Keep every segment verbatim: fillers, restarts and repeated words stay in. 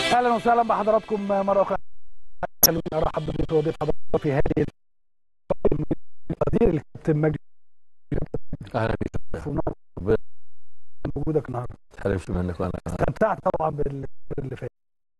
اهلا وسهلا بحضراتكم مره اخرى. خلوني ارحب بضيف وضيف حضراتكم في هذه القدير الكابتن مجدي. اهلا بيك. وجودك النهارده. ما تحرمش منك. وانا استمتعت طبعا باللي فات.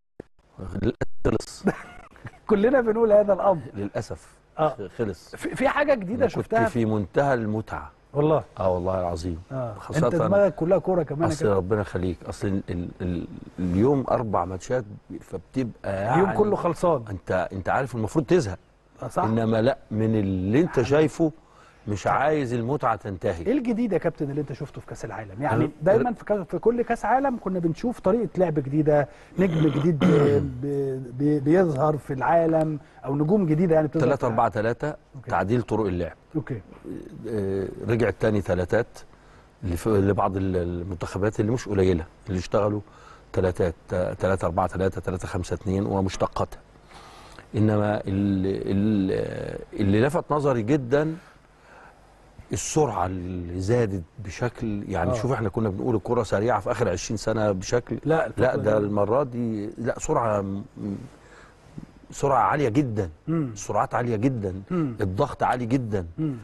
خلص. كلنا بنقول هذا الامر للاسف. اه خلص. في حاجه جديده شفتها كنت في منتهى المتعه والله. اه والله العظيم. اه خاصه انت دماغك كلها كوره كمان. اصل ربنا يخليك. اصل ال ال ال اليوم اربع ماتشات فبتبقى يعني اليوم كله خلصان. انت انت عارف المفروض تزهق. آه صح. انما لا، من اللي انت شايفه مش عايز المتعه تنتهي. ايه الجديد يا كابتن اللي انت شفته في كاس العالم؟ يعني دايما في, كاس في كل كاس عالم كنا بنشوف طريقه لعب جديده، نجم جديد بي بي بيظهر في العالم، او نجوم جديده يعني بتظهر. ثلاثة أربعة ثلاثة تعديل طرق اللعب. اوكي. آه رجع الثاني ثلاثات لبعض المنتخبات اللي مش قليله، اللي اشتغلوا ثلاثات ثلاثة أربعة ثلاثة ثلاثة خمسة اثنين ومشتقاتها. انما اللي, اللي لفت نظري جدا السرعه اللي زادت بشكل يعني. آه. شوف احنا كنا بنقول الكره سريعه في اخر عشرين سنه بشكل لا لا ده المره دي لا، سرعه سرعه عاليه جدا. مم. السرعات عاليه جدا. مم. الضغط عالي جدا.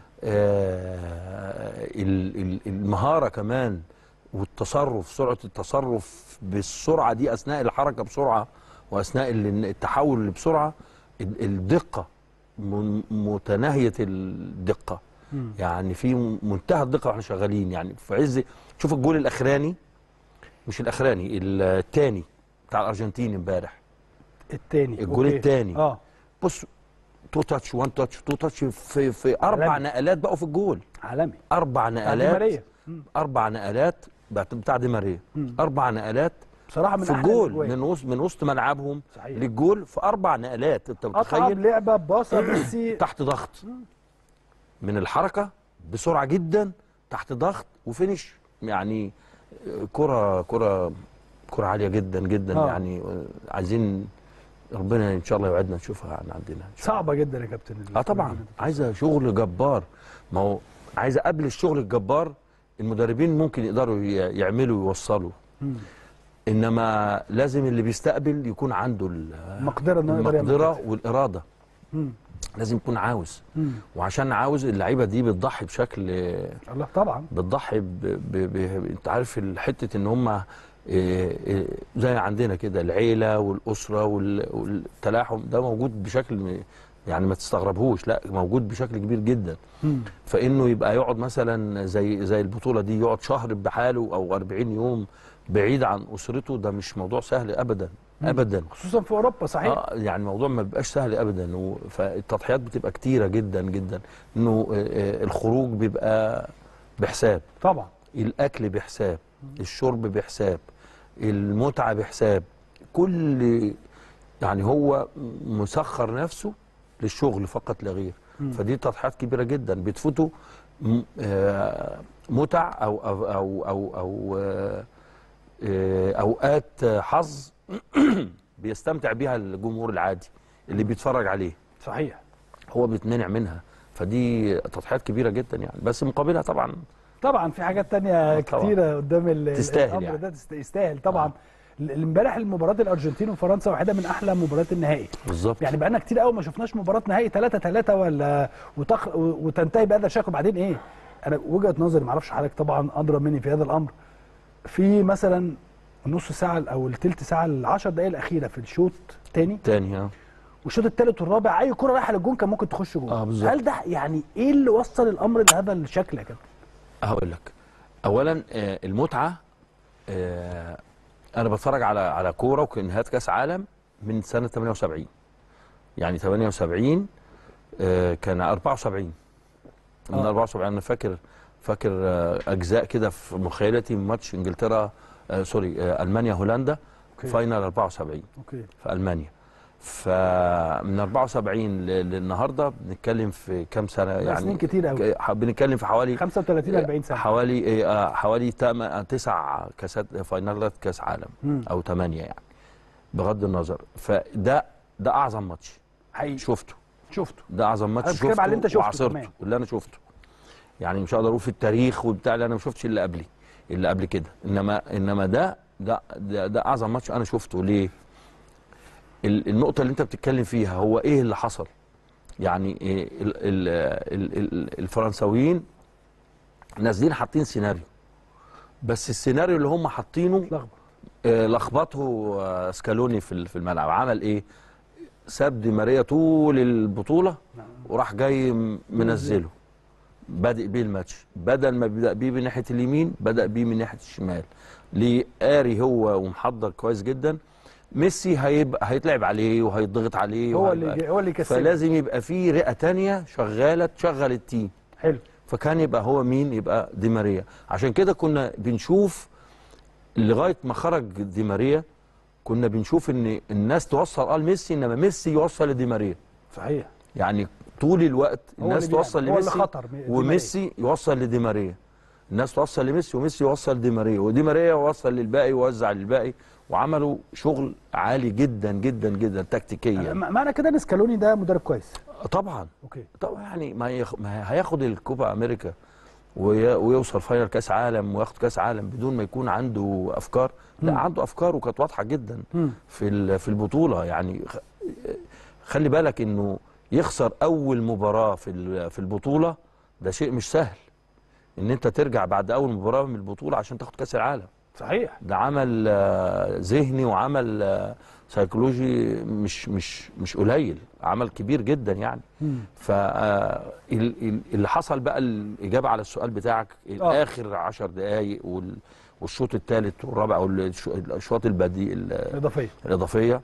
آه المهاره كمان والتصرف، سرعه التصرف بالسرعه دي اثناء الحركه بسرعه واثناء التحول بسرعه. الدقه متناهيه الدقه. مم. يعني في منتهى الدقه واحنا شغالين. يعني في عز شوف الجول الاخراني، مش الاخراني الثاني بتاع الارجنتين امبارح. الثاني الجول الثاني اه بص، تو تاتش وان تاتش تو تاتش في في اربع عالمي. نقلات بقوا في الجول. عالمي. اربع نقلات. اربع نقلات بتاع دي ماريا. اربع نقلات بصراحه من في الجول، من وسط من وسط ملعبهم صحيح. للجول في اربع نقلات. انت متخيل؟ لعبه باصه ميسي تحت ضغط من الحركه بسرعه جدا، تحت ضغط وفينش. يعني كره كره كره عاليه جدا جدا. آه. يعني عايزين ربنا ان شاء الله يوعدنا نشوفها عندنا. صعبه جدا يا كابتن. اه طبعا عايزه شغل جبار. ما هو عايزه قبل الشغل الجبار المدربين ممكن يقدروا يعملوا ويوصلوا. مم. انما لازم اللي بيستقبل يكون عنده المقدره المقدره والاراده. مم. لازم يكون عاوز. مم. وعشان عاوز اللعيبه دي بتضحي بشكل الله طبعا. بتضحي ب... ب... ب... انت عارف الحته ان هم زي عندنا كده العيله والاسره وال... والتلاحم ده موجود بشكل يعني ما تستغربهوش، لا موجود بشكل كبير جدا. مم. فانه يبقى يقعد مثلا زي زي البطوله دي يقعد شهر بحاله او أربعين يوم بعيد عن اسرته، ده مش موضوع سهل ابدا. مم. ابدا، خصوصا في اوروبا. صحيح. اه يعني الموضوع ما بيبقاش سهل ابدا. و... فالتضحيات بتبقى كتيره جدا جدا. انه الخروج بيبقى بحساب طبعا، الاكل بحساب، الشرب بحساب، المتعه بحساب، كل يعني هو مسخر نفسه للشغل فقط لا غير. مم. فدي تضحيات كبيره جدا بتفوته متع او او او او, أو اوقات حظ بيستمتع بيها الجمهور العادي اللي بيتفرج عليه. صحيح. هو بيتمنع منها. فدي تضحيات كبيره جدا يعني. بس مقابلها طبعا طبعا في حاجات تانية كتيره قدام تستاهل الامر يعني. ده يستاهل طبعا. امبارح المباراه الارجنتين وفرنسا واحده من احلى مباريات النهائي بالظبط. يعني بقالنا كتير قوي ما شفناش مباراه نهائي ثلاثة ثلاثة ولا وتخ... وتنتهي بهذا الشكل. وبعدين ايه، انا وجهه نظري ما اعرفش حضرتك طبعا ادرى مني في هذا الامر، في مثلا نص ساعه او الثلث ساعه العشر دقائق الاخيره في الشوط الثاني الثاني اه والشوط الثالث والرابع اي كره رايحه للجون كان ممكن تخش جون. اه بالظبط. هل ده يعني ايه اللي وصل الامر لهذا الشكل يا كابتن؟ هقول لك. اولا آه المتعه. آه انا بتفرج على على كوره وكانهات كاس عالم من سنه ثمانية وسبعين. يعني ثمانية وسبعين آه كان أربعة وسبعين. من آه. أربعة وسبعين انا فاكر فاكر آه اجزاء كده في مخيلتي من ماتش انجلترا آه سوري آه المانيا هولندا. أوكي. فاينل أربعة وسبعين. أوكي. في المانيا. فمن أربعة وسبعين للنهارده بنتكلم في كام سنه يعني؟ سنين كتير قوي. بنتكلم في حوالي خمسة وثلاثين أربعين سنه. حوالي آه حوالي تسع كاسات فاينالات كاس عالم. مم. او ثمانيه يعني بغض النظر. فده ده اعظم ماتش حقيقي شفته شفته ده اعظم ماتش شفته على اللي انت شفته وعاصرته واللي انا شفته. يعني مش هقدر اقول في التاريخ وبتاع اللي انا ما شفتش اللي قبلي اللي قبل كده. انما انما ده ده ده, ده اعظم ماتش انا شفته. ليه؟ النقطه اللي انت بتتكلم فيها هو ايه اللي حصل. يعني إيه ال ال ال ال الفرنساويين نازلين حاطين سيناريو، بس السيناريو اللي هم حاطينه آه لخبطه آه سكالوني في في الملعب. عمل ايه؟ ساب دي ماريا طول البطوله وراح جاي منزله، بادئ بيه الماتش، بدل ما بدا بيه من ناحيه اليمين بدا بيه من ناحيه الشمال. ليه؟ قاري هو ومحضر كويس جدا. ميسي هيبقى هيتلعب عليه وهيضغط عليه، هو اللي هو اللي يكسبه، فلازم يبقى في رئه ثانيه شغاله تشغل التيم. حلو. فكان يبقى هو مين؟ يبقى دي ماريا. عشان كده كنا بنشوف لغايه ما خرج دي ماريا كنا بنشوف ان الناس توصل اه لميسي، انما ميسي يوصل لدي ماريا. صحيح. يعني طول الوقت الناس توصل لميسي وميسي يوصل لدي ماريا، الناس توصل لميسي وميسي يوصل لدي ماريا، ودي ماريا يوصل للباقي ويوزع للباقي، وعملوا شغل عالي جدا جدا جدا تكتيكيا. معنى كده ان سكالوني ده مدرب كويس؟ طبعا. اوكي. طبعا يعني ما, يخ... ما هياخد الكوبا امريكا وي... ويوصل فاينل كاس عالم وياخد كاس عالم بدون ما يكون عنده افكار؟ لا، م. عنده افكار وكانت واضحه جدا م. في في البطوله. يعني خلي بالك انه يخسر اول مباراه في في البطوله، ده شيء مش سهل ان انت ترجع بعد اول مباراه من البطوله عشان تاخد كاس العالم. صحيح. ده عمل ذهني وعمل سيكولوجي مش مش مش قليل، عمل كبير جدا يعني. فاللي حصل بقى الاجابه على السؤال بتاعك، آه. اخر عشر دقائق والشوط الثالث والرابع والاشواط البديل الاضافيه الاضافيه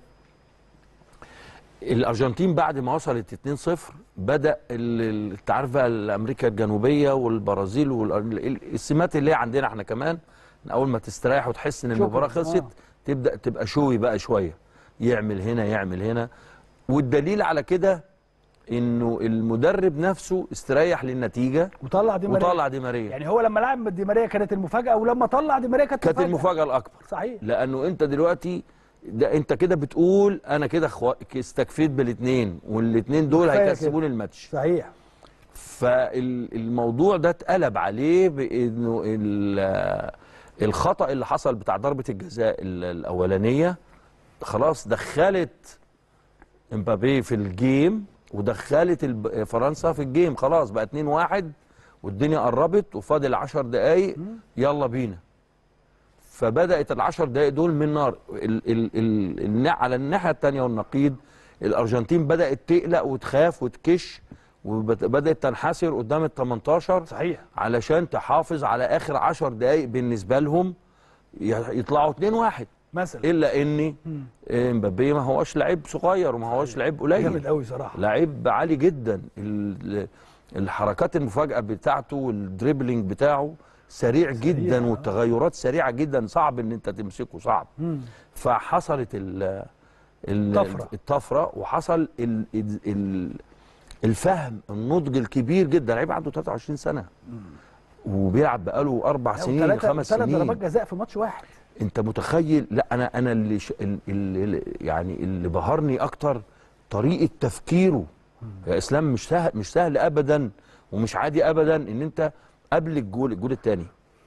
الارجنتين بعد ما وصلت اتنين صفر بدا انت عارف بقى امريكا الجنوبيه والبرازيل والسمات اللي هي عندنا احنا كمان، اول ما تستريح وتحس ان المباراه خلصت آه. تبدا تبقى شوي بقى شويه، يعمل هنا يعمل هنا. والدليل على كده انه المدرب نفسه استريح للنتيجه وطلع دي ماريا وطلع دي ماريا. يعني هو لما لعب دي ماريا كانت المفاجاه، ولما طلع دي ماريا كانت كانت المفاجاه الاكبر. صحيح. لانه انت دلوقتي ده انت كده بتقول انا كده خو... استكفيت بالاثنين، والاثنين دول هيكسبوني الماتش. صحيح. فالموضوع ده اتقلب عليه بانه الخطا اللي حصل بتاع ضربه الجزاء الاولانيه خلاص دخلت امبابي في الجيم ودخلت فرنسا في الجيم، خلاص بقى اتنين واحد والدنيا قربت وفاضل عشر دقايق يلا بينا. فبدات العشر دقائق دول من نار. ال ال ال على الناحيه الثانيه والنقيض الارجنتين بدات تقلق وتخاف وتكش وبدات تنحسر قدام ال تمنتاشر. صحيح. علشان تحافظ على اخر عشر دقائق بالنسبه لهم يطلعوا اتنين واحد مثلا. الا ان امبابي ما هوش لعيب صغير وما هوش لعيب قليل، جامد قوي صراحه، لعيب عالي جدا. الحركات المفاجاه بتاعته والدريبلينج بتاعه سريع جدا والتغيرات سريعه جدا، صعب ان انت تمسكه، صعب. مم. فحصلت ال الطفره الطفره وحصل ال ال الفهم النضج الكبير جدا. لعيب عنده تلاتة وعشرين سنه مم. وبيلعب بقاله اربع سنين خمس سنين، ثلاث ضربات جزاء في ماتش واحد. انت متخيل؟ لا انا انا اللي, ش... اللي يعني اللي بهرني اكتر طريقه تفكيره. مم. يا اسلام مش سهل، مش سهل ابدا ومش عادي ابدا ان انت قبل الجول الجول الثاني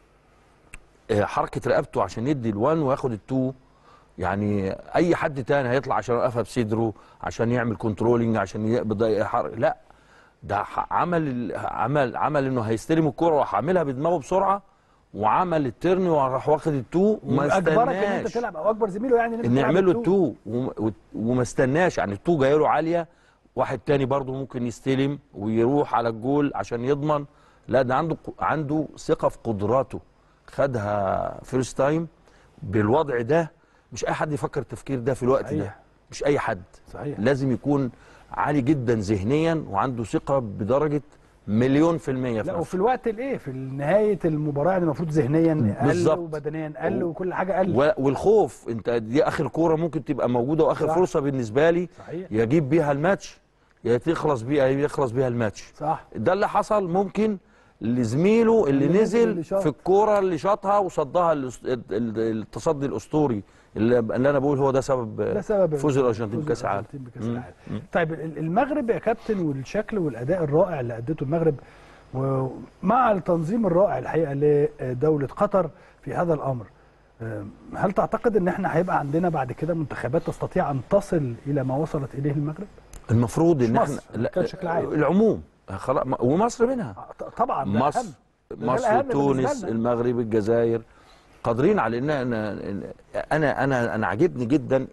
حركه رقبته عشان يدي الوان وياخد التو. يعني اي حد تاني هيطلع عشان يوقفها بصدره عشان يعمل كنترولينج عشان يقبض لا، ده عمل عمل عمل انه هيستلم الكوره وراح عاملها بدماغه بسرعه وعمل الترن وراح واخد التو وما استناش. اجبرك ان انت تلعب او اجبر زميله يعني ان يعمل له التو وما استناش. يعني التو جاي له عاليه، واحد تاني برضه ممكن يستلم ويروح على الجول عشان يضمن. لا ده عنده عنده ثقه في قدراته، خدها فيرست تايم بالوضع ده. مش اي حد يفكر التفكير ده في الوقت صحيح. ده مش اي حد. صحيح. لازم يكون عالي جدا ذهنيا وعنده ثقه بدرجه مليون في المية. لا وفي الوقت الايه في نهايه المباراه يعني المفروض ذهنيا قل وبدنيا قل وكل حاجه قل. والخوف انت دي اخر كوره ممكن تبقى موجوده واخر صح. فرصه بالنسبه لي صحيح. يجيب بيها الماتش يا تخلص بيها يخلص بيها الماتش. صح. ده اللي حصل. ممكن لزميله اللي, اللي نزل اللي في الكوره اللي شاطها وصدها التصدي الاسطوري اللي, اللي انا بقول هو ده سبب, ده سبب فوز الارجنتين بكاس العالم. طيب المغرب يا كابتن والشكل والاداء الرائع اللي ادته المغرب ومع التنظيم الرائع الحقيقه لدوله قطر في هذا الامر، هل تعتقد ان احنا هيبقى عندنا بعد كده منتخبات تستطيع ان تصل الى ما وصلت اليه المغرب؟ المفروض ان احنا بشكل عام العموم خلاص، ومصر منها طبعا. مصر مصر تونس المغرب الجزائر قادرين على ان انا انا انا, أنا عاجبني جدا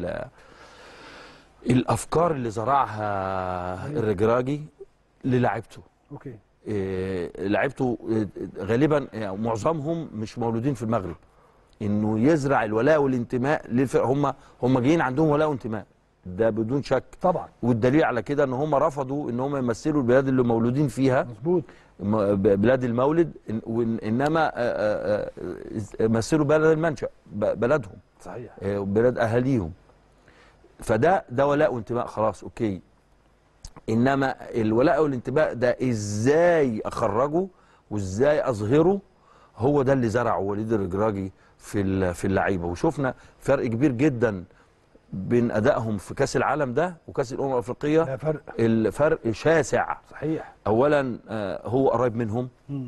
الافكار اللي زرعها الرجراجي للاعيبته. اوكي. إيه لعيبته غالبا يعني معظمهم مش مولودين في المغرب، انه يزرع الولاء والانتماء للفرق. هم هم جايين عندهم ولاء وانتماء، ده بدون شك طبعا. والدليل على كده ان هم رفضوا ان هم يمثلوا البلاد اللي مولودين فيها. مظبوط. بلاد المولد، انما مثلوا بلد المنشأ بلدهم. صحيح. بلاد اهاليهم. فده ده ولاء وانتماء خلاص اوكي. انما الولاء والانتماء ده ازاي اخرجه وازاي اظهره، هو ده اللي زرعه وليد الرجراجي في في اللعيبه. وشفنا فرق كبير جدا بين ادائهم في كاس العالم ده وكاس الامم الافريقيه. لا فرق. الفرق شاسع. صحيح. اولا هو قريب منهم،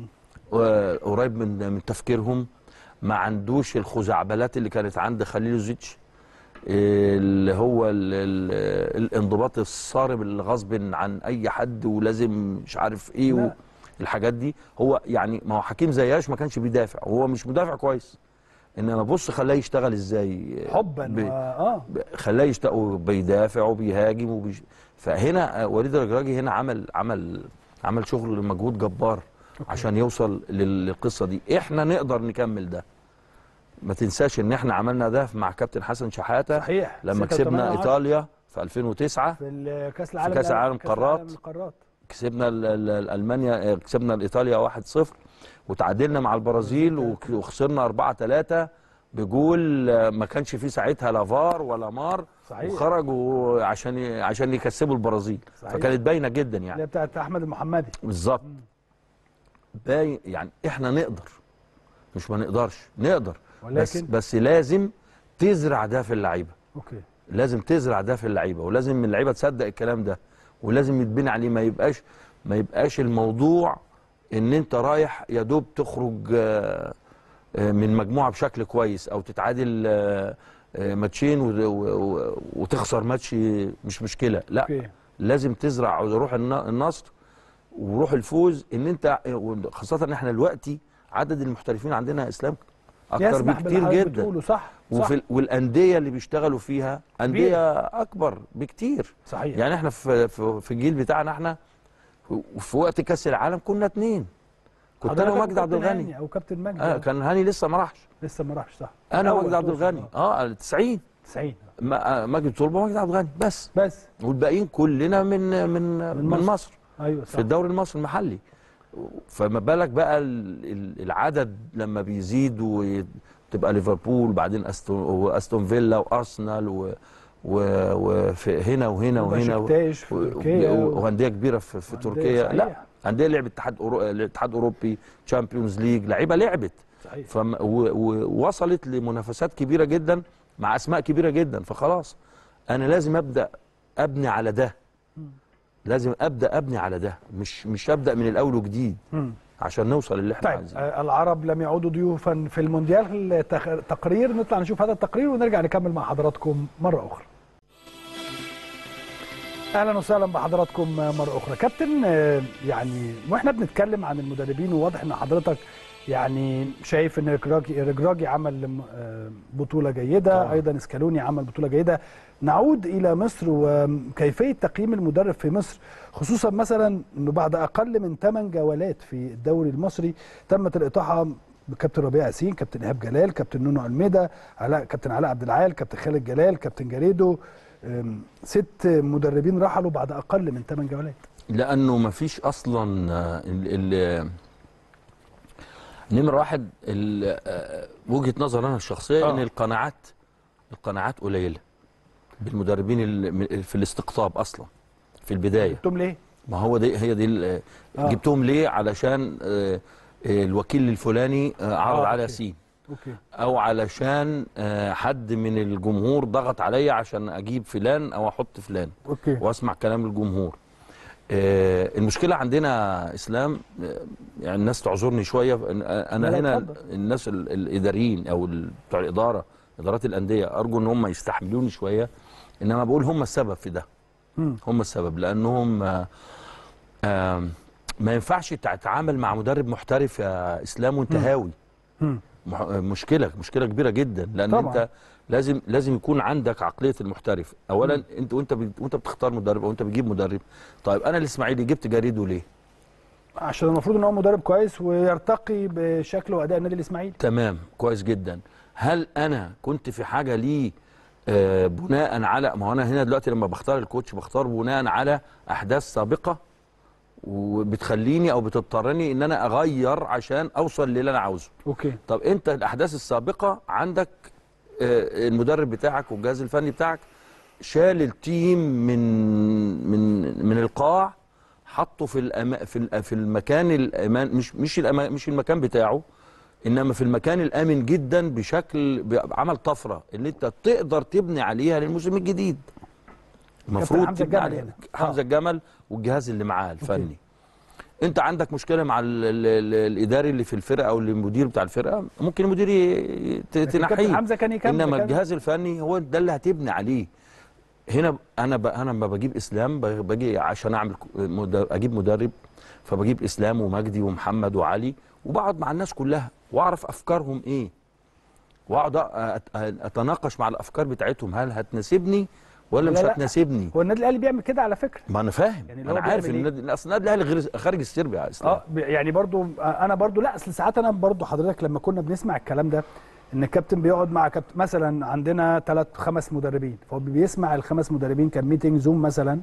قريب من من تفكيرهم، ما عندوش الخزعبلات اللي كانت عند خليلوزيتش، اللي هو ال ال الانضباط الصارم اللي غصب عن اي حد ولازم مش عارف ايه الحاجات دي. هو يعني ما هو حكيم زياش ما كانش بيدافع، وهو مش مدافع كويس، انما بص خلاه يشتغل ازاي حبا ب... اه خلاه يشتغل بيدافع وبيهاجم وبيش... فهنا وليد الرجراجي هنا عمل عمل عمل شغل مجهود جبار. أوكي. عشان يوصل للقصه دي. احنا نقدر نكمل ده. ما تنساش ان احنا عملنا ده مع كابتن حسن شحاته. صحيح. لما كسبنا ايطاليا في ألفين وتسعة في كاس العالم في كاس العالم قارات. كسبنا المانيا، كسبنا الايطاليا واحد صفر، وتعادلنا مع البرازيل وخسرنا أربعة ثلاثة بجول ما كانش فيه ساعتها لا فار ولا مار. صحيح. وخرجوا عشان عشان يكسبوا البرازيل. صحيح. فكانت باينه جدا يعني. اللي بتاعت احمد المحمدي. بالظبط. باين يعني احنا نقدر، مش ما نقدرش، نقدر. ولكن بس بس لازم تزرع ده في اللعيبه. اوكي. لازم تزرع ده في اللعيبه، ولازم اللعيبه تصدق الكلام ده، ولازم يتبني عليه. ما يبقاش ما يبقاش الموضوع ان انت رايح يا دوب تخرج من مجموعه بشكل كويس او تتعادل ماتشين وتخسر ماتش مش مشكله. لا. أوكي. لازم تزرع روح النصر وروح الفوز. ان انت خاصه ان احنا دلوقتي عدد المحترفين عندنا اسلام اكتر بكتير جدا. صح. وفي صح. والانديه اللي بيشتغلوا فيها انديه اكبر بكتير. صحيح. يعني احنا في في الجيل بتاعنا احنا في وقت كاس العالم كنا اتنين، كنت انا ومجدي عبد الغني او كابتن مجدي. آه كان هاني لسه ما راحش لسه ما راحش. صح. انا ومجدي عبد الغني اه تسعين تسعين مجدي طلبه ومجدي عبد الغني بس بس والباقيين كلنا من من من, من مصر. مصر. ايوه صح. في الدوري المصري المحلي. فما بالك بقى العدد لما بيزيد وتبقى ليفربول وبعدين استون استون فيلا وارسنال وهنا وهنا وهنا وانديه كبيره في, في تركيا. لا انديه لعبت اتحاد الاتحاد اوروبي، تشامبيونز ليج، لعيبه لعبت. صحيح. ووصلت لمنافسات كبيره جدا مع اسماء كبيره جدا. فخلاص انا لازم ابدا ابني على ده. لازم ابدا ابني على ده، مش مش ابدا من الاول وجديد عشان نوصل اللي احنا طيب عايزينه. آه العرب لم يعودوا ضيوفا في المونديال. تقرير نطلع نشوف هذا التقرير ونرجع نكمل مع حضراتكم مره اخرى. اهلا وسهلا بحضراتكم مره اخرى. كابتن يعني واحنا بنتكلم عن المدربين، وواضح ان حضرتك يعني شايف ان رجراجي رجراجي عمل بطوله جيده. طبعا. ايضا اسكالوني عمل بطوله جيده. نعود الى مصر وكيفيه تقييم المدرب في مصر، خصوصا مثلا انه بعد اقل من ثمان جولات في الدوري المصري تمت الاطاحه بكابتن ربيع ياسين، كابتن ايهاب جلال، كابتن نونو الميدا، علاء كابتن علاء عبد العال، كابتن خالد جلال، كابتن جاريدو. ست مدربين رحلوا بعد اقل من ثمان جولات. لانه ما فيش اصلا نمره واحد وجهه نظر انا الشخصيه. آه. ان القناعات القناعات قليله بالمدربين في الاستقطاب اصلا في البدايه. جبتهم ليه؟ ما هو دي هي دي آه. جبتهم ليه؟ علشان الوكيل الفلاني عرض آه. على ياسين. أوكي. او علشان حد من الجمهور ضغط عليا عشان اجيب فلان او احط فلان. أوكي. واسمع كلام الجمهور. آه المشكله عندنا اسلام، آه يعني الناس تعذرني شويه، انا لا، هنا اتفضل. الناس ال- الاداريين او ال- بتوع الاداره، ادارات الانديه، ارجو ان هم يستحملوني شويه، انما بقول هم السبب في ده. مم. هم السبب لانهم آه آه ما ينفعش تتعامل مع مدرب محترف يا اسلام وانت مم. هاوي. مم. مح- مشكله مشكله كبيره جدا، لان طبعا. انت لازم لازم يكون عندك عقليه المحترف اولا. مم. انت وانت بت- وانت بتختار مدرب او انت بتجيب مدرب. طيب انا الاسماعيلي جبت جريده ليه؟ عشان المفروض ان هو مدرب كويس ويرتقي بشكل واداء النادي الاسماعيلي. تمام، كويس جدا. هل انا كنت في حاجه ليه آه بناء على، ما هو انا هنا دلوقتي لما بختار الكوتش بختار بناء على احداث سابقه وبتخليني او بتضطرني ان انا اغير عشان اوصل للي انا عاوزه. اوكي. طب انت الاحداث السابقه عندك آه، المدرب بتاعك والجهاز الفني بتاعك شال التيم من من من القاع، حطه في الأما في ال- في المكان الامان، مش مش الأما مش المكان بتاعه، انما في المكان الامن جدا، بشكل عمل طفره اللي انت تقدر تبني عليها للموسم الجديد. المفروض حمزة تبني الجمل عليها هنا. حمزه آه. الجمل والجهاز اللي معاه الفني. أوكي. انت عندك مشكله مع ال ال ال الاداري اللي في الفرقه او المدير بتاع الفرقه، ممكن المدير ي- ت- لكن كابتن تنحيه، حمزة كان يكمل انما كان- الجهاز الفني هو ده اللي هتبني عليه. هنا ب- انا ب انا لما بجيب اسلام ب- باجي عشان اعمل ك- مد- اجيب مدرب، فبجيب اسلام ومجدي ومحمد وعلي وبقعد مع الناس كلها واعرف افكارهم ايه، واقعد أ- أت- اتناقش مع الافكار بتاعتهم، هل هتناسبني ولا لا مش لا. هتناسبني. هو النادي الاهلي بيعمل كده على فكره. ما انا فاهم، يعني اللي انا هو عارف بيعمل ان إيه؟ النادي اصل النادي الاهلي غير خارج السرب يا اسلام. اه ب- يعني برضو انا برضو لا، اصل ساعات انا برضو حضرتك لما كنا بنسمع الكلام ده ان الكابتن بيقعد مع كابتن مثلا عندنا ثلاث خمس مدربين، فهو بيسمع الخمس مدربين، كان ميتنج زوم مثلا،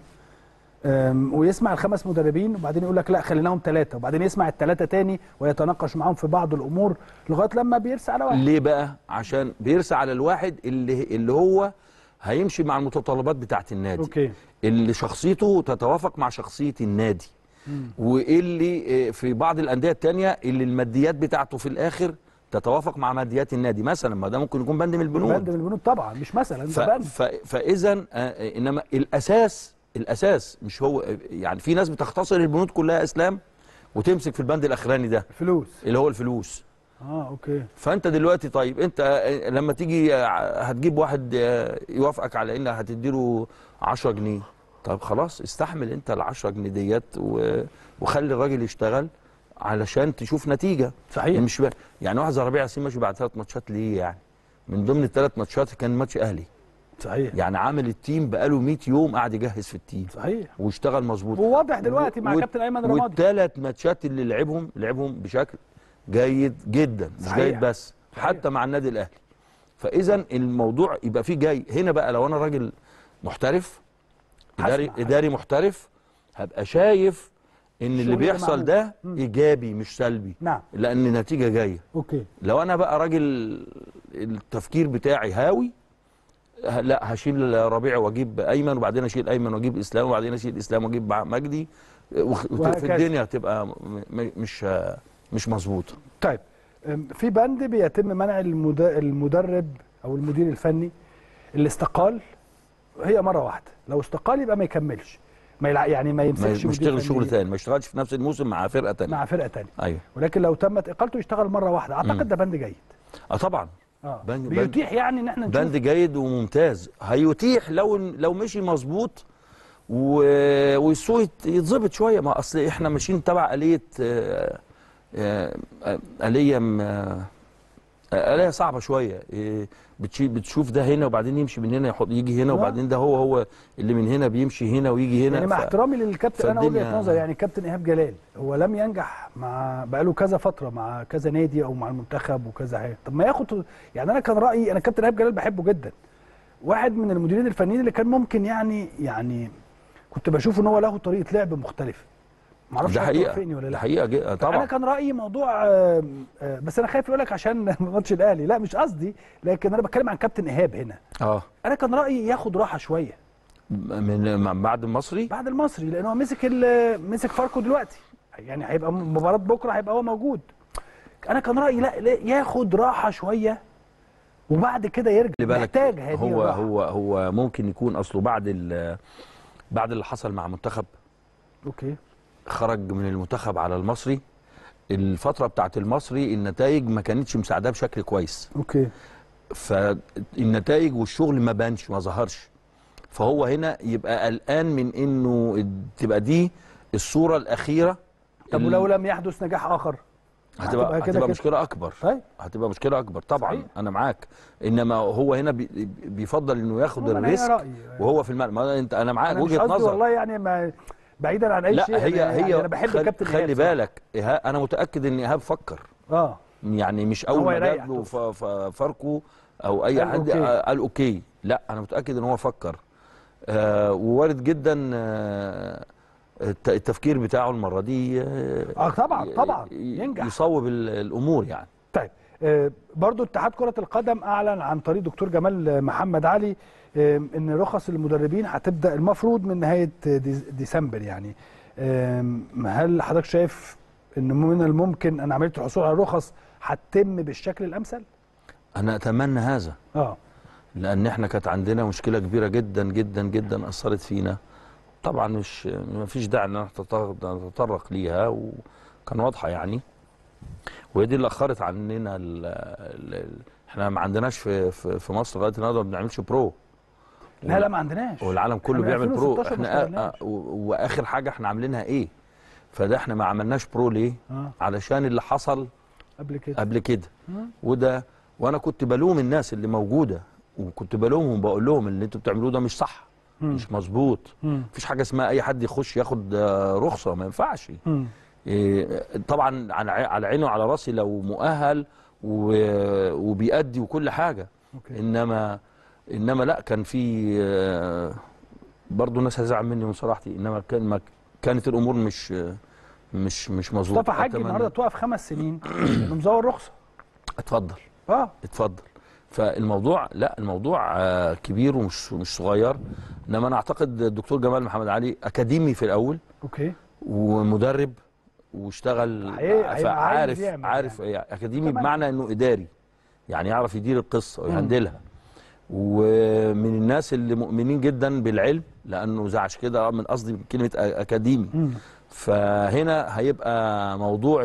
أم، ويسمع الخمس مدربين وبعدين يقول لك لا خليناهم ثلاثه، وبعدين يسمع الثلاثه تاني ويتناقش معاهم في بعض الامور لغايه لما بيرسى على واحد. ليه بقى؟ عشان بيرسى على الواحد اللي اللي هو هيمشي مع المتطلبات بتاعه النادي، اوكي. اللي شخصيته تتوافق مع شخصيه النادي، مم. واللي آه، في بعض الانديه الثانيه اللي الماديات بتاعته في الاخر تتوافق مع ماديات النادي مثلا، ما ده ممكن يكون بند من البنود. بند من البنود طبعا، مش مثلا ف... ده بند. ف... فاذا آه، انما الاساس الاساس مش هو، يعني في ناس بتختصر البنود كلها يا اسلام وتمسك في البند الاخراني ده فلوس. اللي هو الفلوس. اه اوكي. فانت دلوقتي طيب انت لما تيجي هتجيب واحد يوافقك على انك هتديله عشرة جنيه، طب خلاص استحمل انت ال عشرة جنيه ديت و- وخلي الراجل يشتغل علشان تشوف نتيجه. صحيح. مش ب... يعني واحد زي ربيع ياسين ماشي بعد ثلاث ماتشات ليه؟ يعني من ضمن الثلاث ماتشات كان ماتش اهلي، صحيح. يعني عامل التيم بقاله مية يوم قاعد يجهز في التيم صحيح. واشتغل مظبوط، وواضح دلوقتي مع و- كابتن ايمن رمادي. والثلاث ماتشات اللي لعبهم لعبهم بشكل جيد جدا، مش صحيح. جيد بس صحيح. حتى مع النادي الاهلي. فاذا الموضوع يبقى فيه جاي هنا بقى. لو انا راجل محترف اداري هسمع. اداري محترف هبقى شايف ان اللي الشغل ده بيحصل معمول. ده مم. ايجابي مش سلبي، نعم. لان النتيجه جايه. اوكي. لو انا بقى راجل التفكير بتاعي هاوي، ه- لا هشيل ربيع واجيب ايمن، وبعدين اشيل ايمن واجيب اسلام، وبعدين اشيل اسلام واجيب مجدي، وخ- وهكذا. في الدنيا هتبقى م- م- مش مش مظبوطه. طيب أم، في بند بيتم منع المد- المدرب او المدير الفني اللي استقال، هي مره واحده، لو استقال يبقى ما يكملش، ما يلع... يعني ما ما يمسكش مدير يشتغل فني شغل تاني، ما يشتغلش في نفس الموسم مع فرقه تانيه. مع فرقه ثانيه. ايوه. ولكن لو تمت اقالته يشتغل مره واحده، اعتقد مم. ده بند جيد. اه طبعا. اه بند- بند- بيتيح يعني ان احنا نشوف. بند جيد وممتاز، هيتيح لو لو مشي مظبوط و- والسوق يت- يتظبط شويه. ما اصل احنا ماشيين تبع آلية آه، آه، آه، آلية م- آه، آلية صعبة شوية. إيه، بتشي- بتشوف ده هنا وبعدين يمشي من هنا يحط يجي هنا، آه. وبعدين ده هو هو اللي من هنا بيمشي هنا ويجي هنا. يعني مع ف- احترامي للكابتن، انا فالدنيا- وجهه نظري يعني كابتن ايهاب جلال هو لم ينجح مع بقاله كذا فتره مع كذا نادي او مع المنتخب وكذا حاجه، طب ما ياخد. يعني انا كان رايي، انا كابتن ايهاب جلال بحبه جدا، واحد من المديرين الفنيين اللي كان ممكن يعني يعني كنت بشوف ان هو له طريقه لعب مختلفه. ما اعرفش ده حقيقة، توافقني ولا ده لا. حقيقة جي- انا طبعا. كان رايي موضوع آه، آه، بس انا خايف اقول لك عشان ماتش الاهلي، لا مش قصدي، لكن انا بتكلم عن كابتن ايهاب هنا. اه انا كان رايي ياخد راحه شويه من من بعد المصري. بعد المصري، لان هو مسك ال- مسك فاركو دلوقتي، يعني هيبقى مباراه بكره هيبقى هو موجود. انا كان رايي لا, لا ياخد راحه شويه وبعد كده يرجع، خلي بالك، محتاج هذه هو الراحة. هو هو ممكن يكون اصله بعد ال- بعد اللي حصل مع منتخب اوكي. خرج من المنتخب على المصري. الفتره بتاعت المصري النتائج ما كانتش مساعداه بشكل كويس. اوكي. فالنتائج والشغل ما بانش، ما ظهرش. فهو هنا يبقى قلقان من انه تبقى دي الصوره الاخيره. طب ولو لم يحدث نجاح اخر هتبقى هتبقى, هتبقى مشكله اكبر. طيب هتبقى مشكله اكبر طبعا. صحيح. انا معاك، انما هو هنا بي بيفضل انه ياخد الريسك وهو في الملعب. انت انا معاك وجهه نظر والله يعني ما بعيدا عن اي لا شيء. هي يعني هي يعني انا بحب الكابتن خلي, خلي بالك إيهاب، انا متاكد ان ايهاب فكر. اه يعني مش اول ما جاب له فاركو او اي حد قال اوكي. لا انا متاكد ان هو فكر. آه ووارد جدا آه التفكير بتاعه المره دي اه طبعا طبعا ينجح يصوب الامور يعني. طيب آه برضو اتحاد كره القدم اعلن عن طريق دكتور جمال محمد علي آه ان رخص المدربين هتبدا المفروض من نهايه ديسمبر يعني. آه هل حضرتك شايف ان من الممكن ان عمليه الحصول على الرخص هتتم بالشكل الامثل؟ انا اتمنى هذا. اه لان احنا كانت عندنا مشكله كبيره جدا جدا جدا اثرت فينا. طبعا مش ما فيش داعي ان نتطرق ليها وكان واضحه يعني. وهي دي اللي اخرت عننا ال ال احنا ما عندناش في في, في مصر لغايه النهارده ما بنعملش برو. لا لا ما عندناش. والعالم كله بيعمل برو. احنا واخر حاجه احنا عاملينها ايه؟ فده احنا ما عملناش برو ليه؟ آه. علشان اللي حصل قبل كده قبل كده آه. وده وانا كنت بلوم الناس اللي موجوده وكنت بلومهم وبقول لهم اللي انتوا بتعملوه ده مش صح. مم. مش مظبوط. مفيش حاجه اسمها اي حد يخش ياخد رخصه، ما ينفعش. إيه طبعا على عيني وعلى راسي لو مؤهل وبيأدي وكل حاجه. أوكي. انما انما لا كان في برضه ناس هتزعل مني من صراحتي. انما كان ما كانت الامور مش مش مش مظبوطه. مصطفى حاج النهارده توقف خمس سنين انه مزور رخصه. اتفضل. اه اتفضل. فالموضوع لا الموضوع كبير ومش مش صغير. انما انا اعتقد الدكتور جمال محمد علي اكاديمي في الاول. اوكي. ومدرب واشتغل عارف عارف يعني. اكاديمي بمعنى انه اداري يعني يعرف يدير القصه ويهندلها. ومن الناس اللي مؤمنين جدا بالعلم لانه زعش كده من قصدي كلمه اكاديمي. مم. فهنا هيبقى موضوع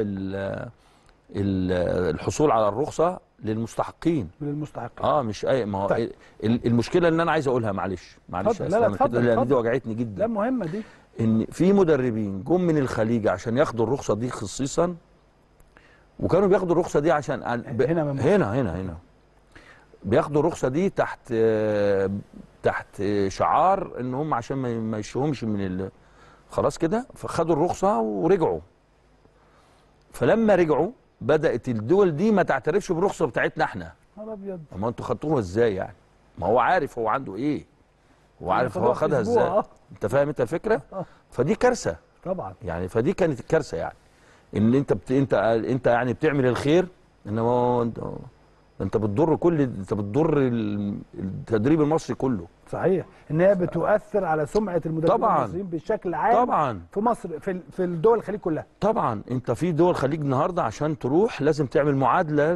الحصول على الرخصه للمستحقين. للمستحقين اه مش اي ما هو طيب. المشكله اللي انا عايز اقولها معلش معلش لا لا اتفضل لان دي وجعتني جدا. لا مهمه دي. ان في مدربين جم من الخليج عشان ياخدوا الرخصه دي خصيصا وكانوا بياخدوا الرخصه دي عشان ب... هنا هنا هنا هنا بياخدوا الرخصه دي تحت تحت شعار ان هم عشان ما يشوهمش من ال... خلاص كده. فخدوا الرخصه ورجعوا. فلما رجعوا بدات الدول دي ما تعترفش بالرخصه بتاعتنا احنا. يا ابيض. ما انتوا خدتوها ازاي يعني؟ ما هو عارف هو عنده ايه. هو عارف هو خدها ازاي. انت فاهم انت الفكره؟ فدي كارثه طبعا يعني. فدي كانت الكارثه يعني ان انت بت... انت انت يعني بتعمل الخير انما انت انت بتضر كل انت بتضر التدريب المصري كله. صحيح ان هي بتؤثر على سمعه المدربين المصريين بشكل عام. طبعا في مصر في في الدول الخليج كلها. طبعا انت في دول الخليج النهارده عشان تروح لازم تعمل معادله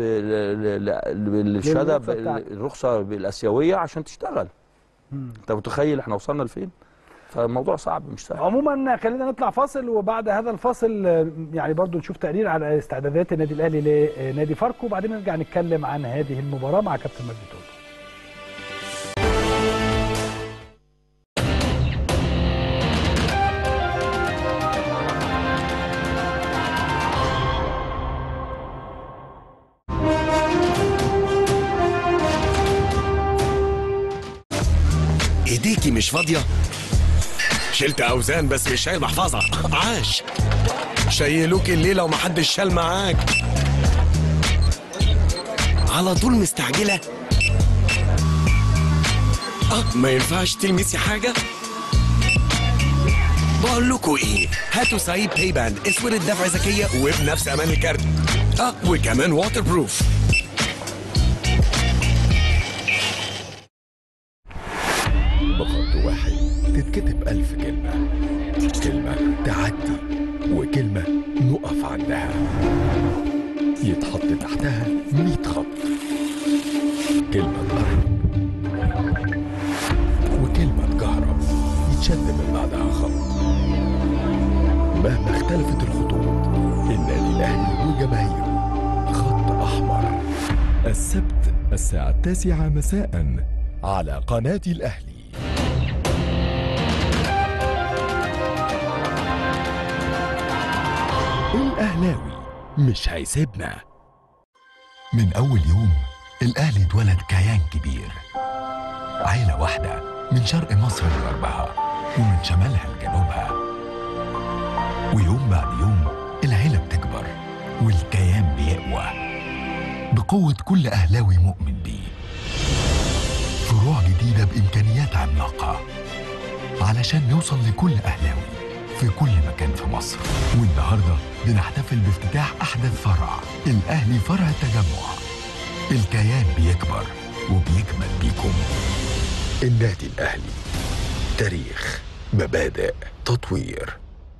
للشهاده الرخصه الاسيويه عشان تشتغل. مم. انت متخيل احنا وصلنا لفين؟ فالموضوع صعب مش سهل. عموما خلينا نطلع فاصل وبعد هذا الفاصل يعني برضو نشوف تقرير على استعدادات النادي الاهلي لنادي فاركو وبعدين نرجع نتكلم عن هذه المباراه مع كابتن مجدي طارق. ايديكي مش فاضيه؟ شلت اوزان بس مش شايل محفظه. عاش. شيلوك الليله ومحدش شال معاك. على طول مستعجله. اه ما ينفعش تلمسي حاجه. بقول لكم ايه، هاتوا سعيد باي باند اسود الدفع ذكيه وبنفس امان الكارت. اه وكمان واتر بروف. بخط واحد تتكتب ألف كلمة. كلمة تعدي وكلمة نقف عندها يتحط تحتها مية خط. كلمة تقرب وكلمة تكهرب يتشد من بعدها خط. اختلفت الخطوط. النادي الأهلي وجماهيره خط أحمر. السبت الساعة التاسعة مساء على قناة الأهلي. الأهلاوي مش هيسيبنا. من أول يوم الأهلي اتولد كيان كبير، عيلة واحدة من شرق مصر لغربها ومن شمالها لجنوبها. ويوم بعد يوم العيلة بتكبر والكيان بيقوى بقوة كل أهلاوي مؤمن بيه. فروع جديدة بإمكانيات عملاقة علشان نوصل لكل أهلاوي في كل مكان في مصر. والنهاردة بنحتفل بافتتاح أحدث فرع، الأهلي فرع التجمع. الكيان بيكبر وبيكمل بيكم. النادي الأهلي، تاريخ، مبادئ، تطوير.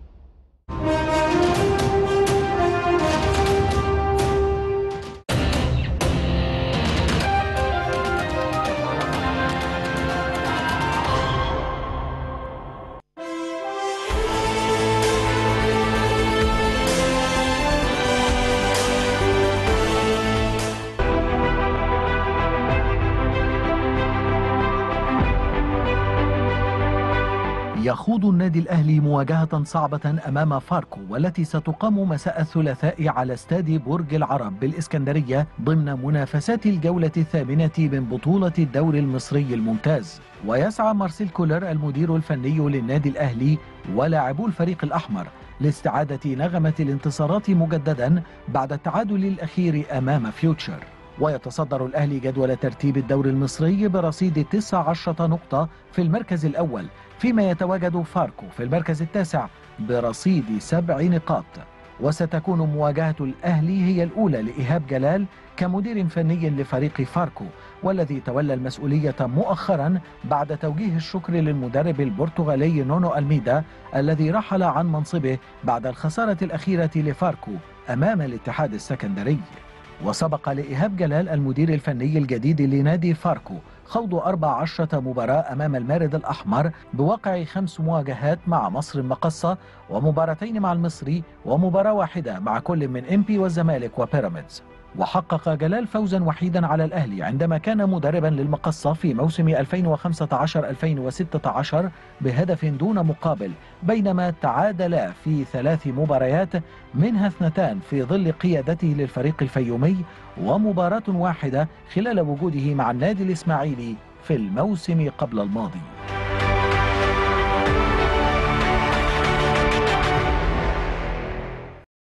يخوض النادي الأهلي مواجهة صعبة أمام فاركو، والتي ستقام مساء الثلاثاء على استاد برج العرب بالإسكندرية ضمن منافسات الجولة الثامنة من بطولة الدوري المصري الممتاز. ويسعى مارسيل كولر المدير الفني للنادي الأهلي ولاعبو الفريق الأحمر لاستعادة نغمة الانتصارات مجددا بعد التعادل الأخير أمام فيوتشر. ويتصدر الأهلي جدول ترتيب الدوري المصري برصيد تسع عشرة نقطة في المركز الأول، فيما يتواجد فاركو في المركز التاسع برصيد سبع نقاط. وستكون مواجهة الأهلي هي الأولى لإيهاب جلال كمدير فني لفريق فاركو، والذي تولى المسؤولية مؤخرا بعد توجيه الشكر للمدرب البرتغالي نونو ألميدا الذي رحل عن منصبه بعد الخسارة الأخيرة لفاركو أمام الاتحاد السكندري. وسبق لإيهاب جلال المدير الفني الجديد لنادي فاركو خوض أربع عشرة مباراة أمام المارد الأحمر بواقع خمس مواجهات مع مصر المقصة ومباراتين مع المصري ومباراة واحدة مع كل من إمبي والزمالك وبيراميدز. وحقق جلال فوزا وحيدا على الأهلي عندما كان مدربا للمقصة في موسم ألفين وخمسة عشر ألفين وستة عشر بهدف دون مقابل، بينما تعادل في ثلاث مباريات منها اثنتان في ظل قيادته للفريق الفيومي، ومباراة واحدة خلال وجوده مع النادي الإسماعيلي في الموسم قبل الماضي.